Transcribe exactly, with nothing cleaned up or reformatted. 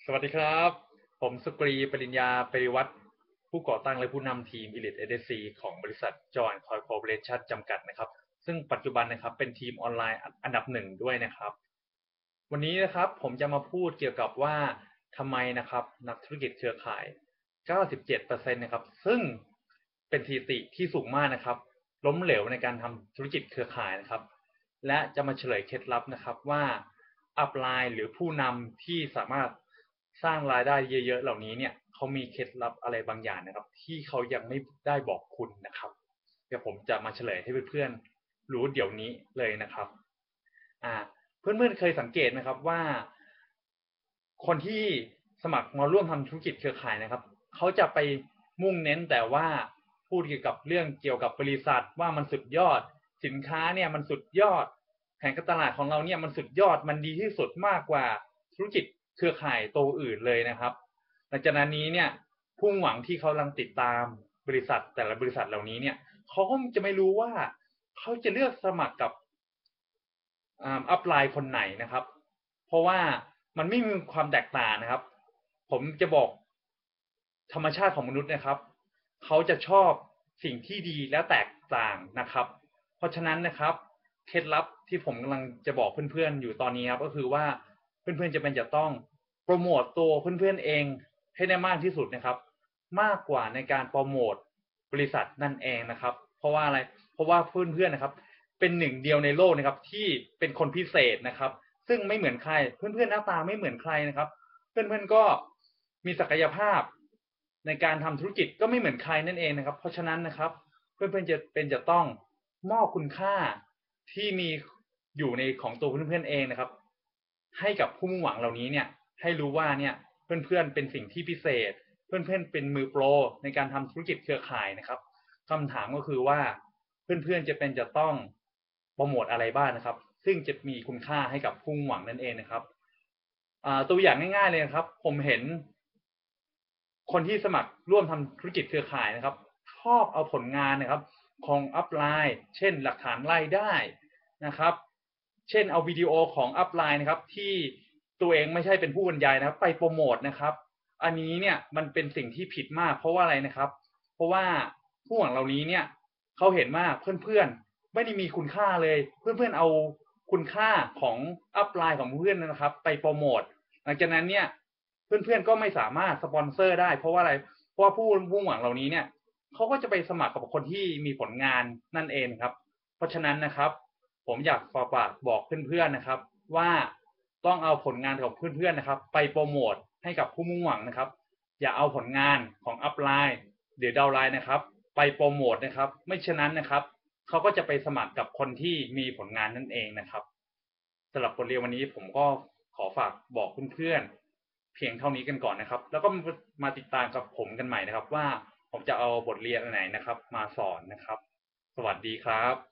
สวัสดีครับผมสุกรีปริญญาปริวัฒน์ผู้ก่อตั้งและผู้นำทีม Elite เอ ดี ซี ของบริษัท Joint Corporation จำกัดนะครับซึ่งปัจจุบันนะครับเป็นทีมออนไลน์อันดับหนึ่งด้วยนะครับวันนี้นะครับผมจะมาพูดเกี่ยวกับว่าทำไมนะครับนักธุรกิจเครือข่าย เก้าสิบเจ็ดเปอร์เซ็นต์ นะครับซึ่งเป็นสถิติที่สูงมากนะครับล้มเหลวในการทำธุรกิจเครือข่ายนะครับและจะมาเฉลยเคล็ดลับนะครับว่าอัพไลน์หรือผู้นำที่สามารถสร้างรายได้เยอะๆเหล่านี้เนี่ยเขามีเคล็ดลับอะไรบางอย่างนะครับที่เขายังไม่ได้บอกคุณนะครับเดี๋ยวผมจะมาเฉลยให้เพื่อนๆรู้เดี๋ยวนี้เลยนะครับอ่าเพื่อนๆเคยสังเกตไหมครับว่าคนที่สมัครมาร่วมทำธุรกิจเครือข่ายนะครับเขาจะไปมุ่งเน้นแต่ว่าพูดเกี่ยวกับเรื่องเกี่ยวกับบริษัทว่ามันสุดยอดสินค้าเนี่ยมันสุดยอดแผนการตลาดของเราเนี่ยมันสุดยอดมันดีที่สุดมากกว่าธุรกิจเครือข่ายตัวอื่นเลยนะครับหลังจากนั้นนี้เนี่ยผู้หวังที่เขากำลังติดตามบริษัทแต่ละบริษัทเหล่านี้เนี่ยเขาก็จะไม่รู้ว่าเขาจะเลือกสมัครกับอัพไลน์คนไหนนะครับเพราะว่ามันไม่มีความแตกต่างนะครับผมจะบอกธรรมชาติของมนุษย์นะครับเขาจะชอบสิ่งที่ดีและแตกต่างนะครับเพราะฉะนั้นนะครับเคล็ดลับที่ผมกำลังจะบอกเพื่อนๆอยู่ตอนนี้ครับก็คือว่าเพื่อนๆจะเป็นจะต้องโปรโมตตัวเพื่อนๆเองให้ได้มากที่สุดนะครับมากกว่าในการโปรโมตบริษัทนั่นเองนะครับเพราะว่าอะไรเพราะว่าเพื่อนๆนะครับเป็นหนึ่งเดียวในโลกนะครับที่เป็นคนพิเศษนะครับซึ่งไม่เหมือนใครเพื่อนๆหน้าตาไม่เหมือนใครนะครับเพื่อนๆก็มีศักยภาพในการทำธุรกิจก็ไม่เหมือนใครนั่นเองนะครับเพราะฉะนั้นนะครับเพื่อนๆจะเป็นจะต้องมอบคุณค่าที่มีอยู่ในของตัวเพื่อนๆเองนะครับให้กับผู้มุ่งหวังเหล่านี้เนี่ยให้รู้ว่าเนี่ยเพื่อนๆเป็นสิ่งที่พิเศษเพื่อนๆเป็นมือโปรในการทำธุรกิจเครือข่ายนะครับคำถามก็คือว่าเพื่อนๆจะเป็นจะต้องโปรโมทอะไรบ้างนะครับซึ่งจะมีคุณค่าให้กับผู้มุ่งหวังนั่นเองนะครับตัวอย่างง่ายๆเลยนะครับผมเห็นคนที่สมัครร่วมทำธุรกิจเครือข่ายนะครับชอบเอาผลงานนะครับของอัพไลน์เช่นหลักฐานรายได้นะครับเช่นเอาวิดีโอของอัพไลน์นะครับที่ตัวเองไม่ใช่เป็นผู้บรรยายนะครับไปโปรโมทนะครับอันนี้เนี่ยมันเป็นสิ่งที่ผิดมากเพราะว่าอะไรนะครับเพราะว่าผู้หวังเหล่านี้เนี่ยเขาเห็นว่าเพื่อนๆไม่ได้มีคุณค่าเลยเพื่อนๆเอาคุณค่าของอัพไลน์ของเพื่อนนะครับไปโปรโมทหลังจากนั้นเนี่ยเพื่อนๆก็ไม่สามารถสปอนเซอร์ได้เพราะว่าอะไรเพราะว่าผู้ผู้หวังเหล่านี้เนี่ยเขาก็จะไปสมัครกับคนที่มีผลงานนั่นเองครับเพราะฉะนั้นนะครับผมอยากฝากบอกเพื่อนๆนะครับว่าต้องเอาผลงานของเพื่อนๆนะครับไปโปรโมทให้กับผู้มุ่งหวังนะครับอย่าเอาผลงานของอัพไลน์หรือดาวไลน์นะครับไปโปรโมทนะครับไม่เช่นนั้นนะครับเขาก็จะไปสมัครกับคนที่มีผลงานนั่นเองนะครับสำหรับบทเรียนวันนี้ผมก็ขอฝากบอกเพื่อนๆเพียงเท่านี้กันก่อนนะครับแล้วก็มาติดตามกับผมกันใหม่นะครับว่าผมจะเอาบทเรียนไหนนะครับมาสอนนะครับสวัสดีครับ